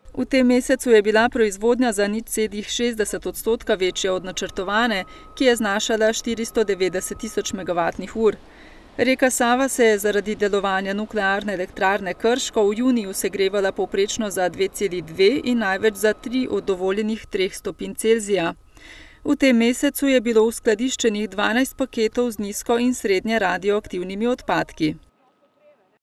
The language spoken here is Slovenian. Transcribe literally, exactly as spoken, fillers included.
V tem mesecu je bila proizvodnja za nič celih šestdeset odstotka večja od načrtovane, ki je znašala štiristo devetdeset tisoč megavatnih ur. Reka Sava se je zaradi delovanja nuklearne elektrarne Krško v juniju segrevala povprečno za dve celi dve in največ za tri od dovoljenih treh stopinj Celzija. V tem mesecu je bilo uskladiščenih dvanajst paketov z nizko in srednje radioaktivnimi odpadki.